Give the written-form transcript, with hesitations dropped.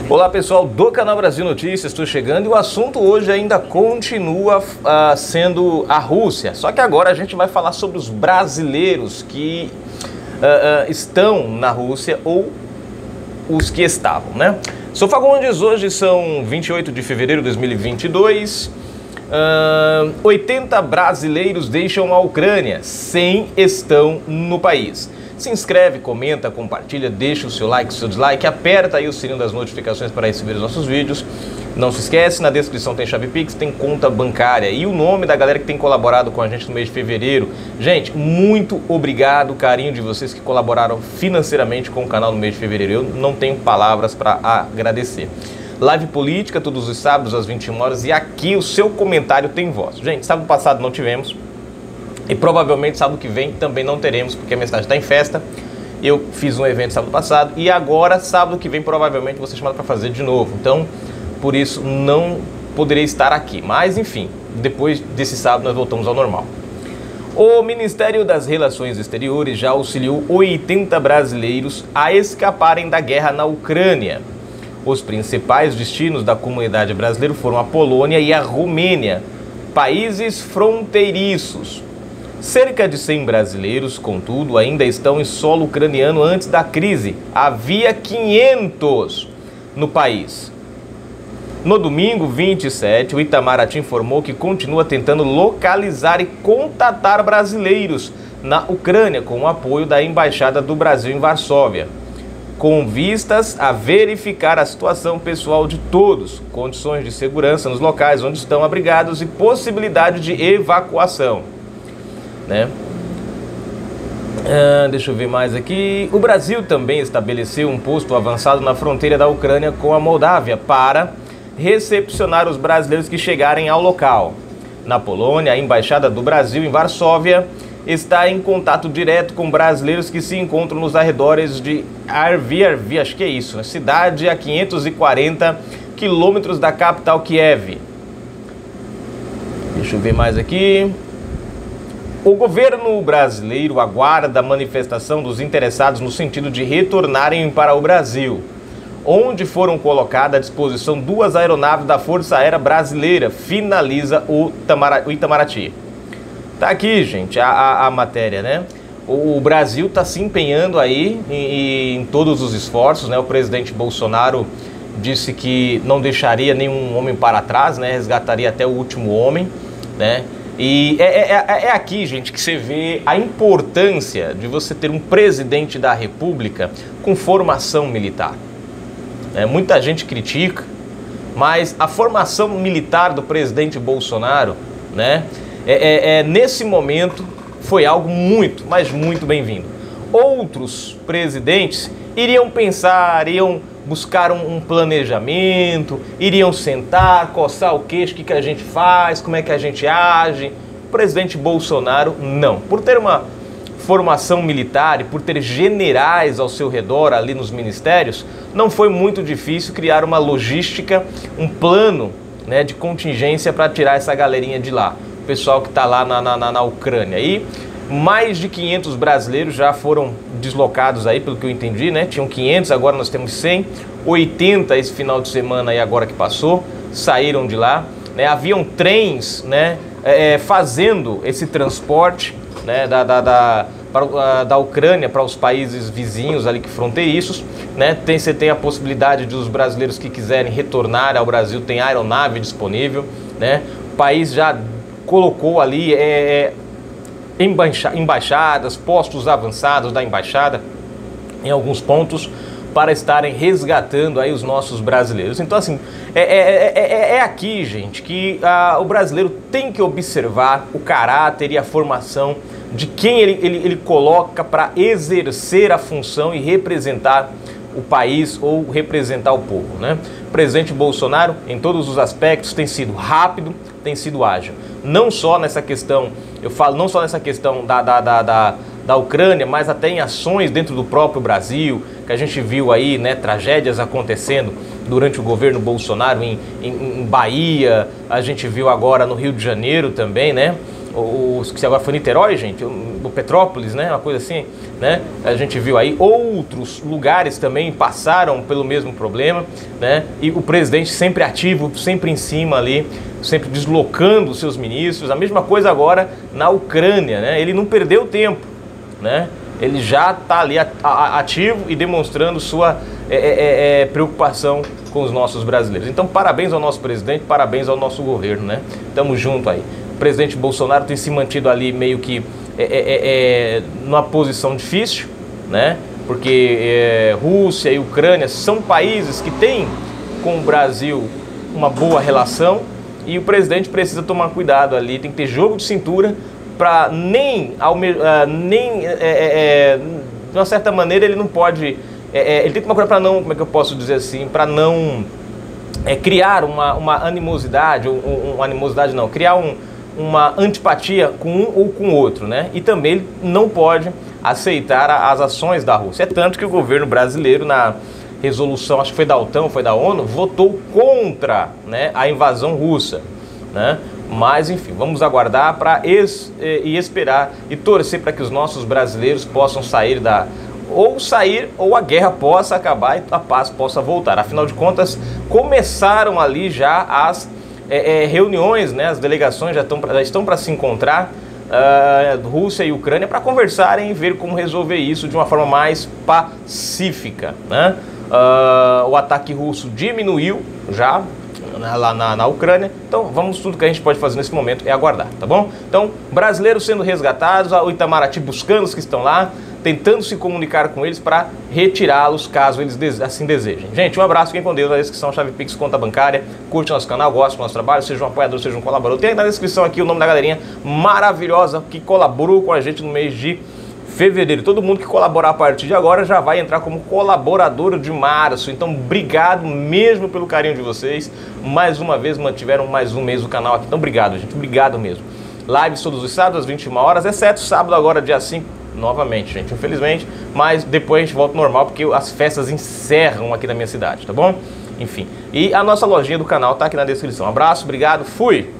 Olá pessoal do canal Brasil Notícias, estou chegando e o assunto hoje ainda continua sendo a Rússia. Só que agora a gente vai falar sobre os brasileiros que estão na Rússia ou os que estavam, né? Sou Fagundes, hoje são 28 de fevereiro de 2022. 80 brasileiros deixam a Ucrânia, 100 estão no país. Se inscreve, comenta, compartilha, deixa o seu like, o seu dislike, aperta aí o sininho das notificações para receber os nossos vídeos. Não se esquece, na descrição tem chave Pix, tem conta bancária e o nome da galera que tem colaborado com a gente no mês de fevereiro. Gente, muito obrigado, carinho de vocês que colaboraram financeiramente com o canal no mês de fevereiro. Eu não tenho palavras para agradecer. Live política todos os sábados às 21 horas e aqui o seu comentário tem voz. Gente, sábado passado não tivemos. E provavelmente sábado que vem também não teremos, porque a minha cidade está em festa. Eu fiz um evento sábado passado e agora, sábado que vem, provavelmente vou ser chamado para fazer de novo. Então, por isso, não poderei estar aqui. Mas, enfim, depois desse sábado nós voltamos ao normal. O Ministério das Relações Exteriores já auxiliou 80 brasileiros a escaparem da guerra na Ucrânia. Os principais destinos da comunidade brasileira foram a Polônia e a Romênia, países fronteiriços. Cerca de 100 brasileiros, contudo, ainda estão em solo ucraniano antes da crise. Havia 500 no país. No domingo 27, o Itamaraty informou que continua tentando localizar e contatar brasileiros na Ucrânia com o apoio da Embaixada do Brasil em Varsóvia, com vistas a verificar a situação pessoal de todos, condições de segurança nos locais onde estão abrigados e possibilidade de evacuação. Deixa eu ver mais aqui. O Brasil também estabeleceu um posto avançado na fronteira da Ucrânia com a Moldávia para recepcionar os brasileiros que chegarem ao local. Na Polônia, a Embaixada do Brasil em Varsóvia está em contato direto com brasileiros que se encontram nos arredores de Arvi, acho que é isso, cidade a 540 quilômetros da capital Kiev. Deixa eu ver mais aqui. O governo brasileiro aguarda a manifestação dos interessados no sentido de retornarem para o Brasil, onde foram colocadas à disposição 2 aeronaves da Força Aérea Brasileira, finaliza o Itamaraty. Tá aqui, gente, a matéria, né? O Brasil está se empenhando aí em todos os esforços, né? O presidente Bolsonaro disse que não deixaria nenhum homem para trás, né? Resgataria até o último homem, né? E é aqui, gente, que você vê a importância de você ter um presidente da República com formação militar. Muita gente critica, mas a formação militar do presidente Bolsonaro, né, nesse momento foi algo muito, mas muito bem-vindo. Outros presidentes iriam pensar, iriam buscar um planejamento, iriam sentar, coçar o queixo, o que a gente faz, como é que a gente age. O presidente Bolsonaro, não. Por ter uma formação militar e por ter generais ao seu redor ali nos ministérios, não foi muito difícil criar uma logística, um plano, né, de contingência para tirar essa galerinha de lá. O pessoal que está lá na Ucrânia. E mais de 500 brasileiros já foram deslocados aí, pelo que eu entendi, né? Tinham 500, agora nós temos 100, 80 esse final de semana aí agora que passou, saíram de lá, né? Haviam trens, né, fazendo esse transporte, né, da Ucrânia para os países vizinhos ali que fronteiriços, né? Você tem a possibilidade de os brasileiros que quiserem retornar ao Brasil, tem aeronave disponível, né? O país já colocou ali embaixadas, postos avançados da embaixada em alguns pontos para estarem resgatando aí os nossos brasileiros. Então, assim, aqui, gente, que o brasileiro tem que observar o caráter e a formação de quem ele coloca para exercer a função e representar o país ou representar o povo, né? O presidente Bolsonaro, em todos os aspectos, tem sido rápido, tem sido ágil. Não só nessa questão, eu falo não só nessa questão da Ucrânia, mas até em ações dentro do próprio Brasil, que a gente viu aí, né, tragédias acontecendo durante o governo Bolsonaro em Bahia, a gente viu agora no Rio de Janeiro também, né? que agora foi Niterói, gente, o Petrópolis, né, uma coisa assim, né, a gente viu aí, outros lugares também passaram pelo mesmo problema, né, e o presidente sempre ativo, sempre em cima ali, sempre deslocando os seus ministros. A mesma coisa agora na Ucrânia, né, ele não perdeu tempo, né, ele já está ali ativo e demonstrando sua preocupação com os nossos brasileiros. Então, parabéns ao nosso presidente, parabéns ao nosso governo, né, tamo junto aí. O presidente Bolsonaro tem se mantido ali meio que numa posição difícil, né? Porque Rússia e Ucrânia são países que têm com o Brasil uma boa relação e o presidente precisa tomar cuidado ali, tem que ter jogo de cintura para de uma certa maneira ele não pode, ele tem que tomar cuidado para não, como é que eu posso dizer assim, para não criar uma animosidade, uma animosidade não, criar uma antipatia com um ou com o outro, né? E também ele não pode aceitar as ações da Rússia. É tanto que o governo brasileiro, na resolução, acho que foi da OTAN, foi da ONU, votou contra, né, a invasão russa, né? Mas, enfim, vamos aguardar e esperar e torcer para que os nossos brasileiros possam sair ou a guerra possa acabar e a paz possa voltar. Afinal de contas, começaram ali já as reuniões, né? As delegações já estão para se encontrar, Rússia e Ucrânia, para conversarem e ver como resolver isso de uma forma mais pacífica, né? O ataque russo diminuiu já lá na Ucrânia, então tudo que a gente pode fazer nesse momento é aguardar, tá bom? Então, brasileiros sendo resgatados, o Itamaraty buscando os que estão lá, tentando se comunicar com eles para retirá-los caso eles assim desejem. Gente, um abraço, fiquem com Deus. Na descrição, chave Pix, conta bancária, curte nosso canal, goste do nosso trabalho, seja um apoiador, seja um colaborador. Tem aí na descrição aqui o nome da galerinha maravilhosa que colaborou com a gente no mês de fevereiro. Todo mundo que colaborar a partir de agora já vai entrar como colaborador de março. Então, obrigado mesmo pelo carinho de vocês. Mais uma vez, mantiveram mais um mês o canal aqui. Então, obrigado, gente. Obrigado mesmo. Lives todos os sábados às 21 horas, exceto sábado agora, dia 5. Novamente, gente, infelizmente, mas depois a gente volta ao normal porque as festas encerram aqui na minha cidade, tá bom? Enfim, e a nossa lojinha do canal tá aqui na descrição. Um abraço, obrigado, fui!